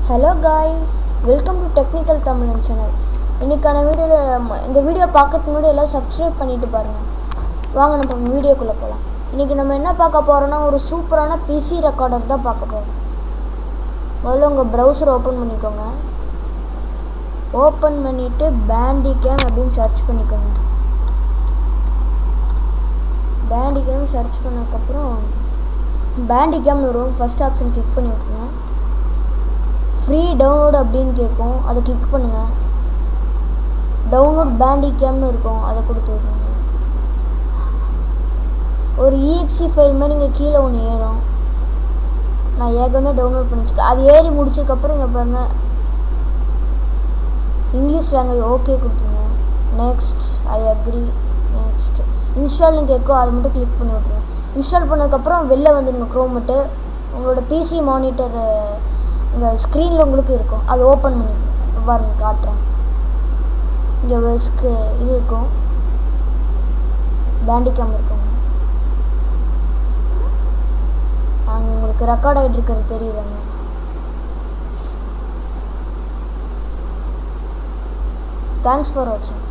Hello guys, welcome to Technical Tamil channel. இன்னைக்கான வீடியோல இந்த வீடியோ பார்க்கிறதுக்கு முன்னாடி எல்லாம் சப்ஸ்கிரைப் பண்ணிட்டு பாருங்க. வாங்க நம்ம வீடியோக்குள்ள போலாம். இன்னைக்கு நம்ம என்ன பார்க்க போறோம்னா ஒரு சூப்பரான PC ரெக்கார்டர் தான் பார்க்க போறோம். முதல்ல உங்க browser ஓபன் பண்ணிக்கோங்க. ஓபன் பண்ணிட்டு Bandicam அப்படினு சர்ச் பண்ணிக்கோங்க. Bandicam சர்ச் பண்ணதுக்கு அப்புறம் Bandicam னு வரும். ஃபர்ஸ்ட் ஆப்ஷன் கிளிக் பண்ணி விட்டுருங்க. Free download அப்படினு கேட்கும். அதை கிளிக் பண்ணுங்க. Download Bandicam னு இருக்கும். அதை கொடுத்து விடுங்க. ஒரு exe ஃபைல் மாதிரி இங்க கீழ ஒன்னு ஏறும். நான் ஏற்கனவே டவுன்லோட் பண்ணிச்சேன். அது ஏறி முடிச்சதுக்கு அப்புறம் இங்க பாருங்க இங்கிலீஷ் லாங்குவேஜ் ஓகே கொடுத்துங்க. Next I agree next install னு கேட்கும். அதை மட்டும் கிளிக் பண்ணி விட்டுருங்க. இன்ஸ்டால் பண்ணதுக்கு அப்புறம் வெளில வந்துங்க குரோம் விட்டு உங்களோட PC மானிட்டர் இந்த ஸ்கிரீன்ல உங்களுக்கு இருக்கும். அது ஓபன் பண்ணி பாருங்க காட்றேன். இங்க இது இருக்கும். Bandicam இருக்கும். அங்க உங்களுக்கு ரெக்கார்ட் ஆயிட்டு இருக்கிறது தெரியுதாங்க? Thanks for watching.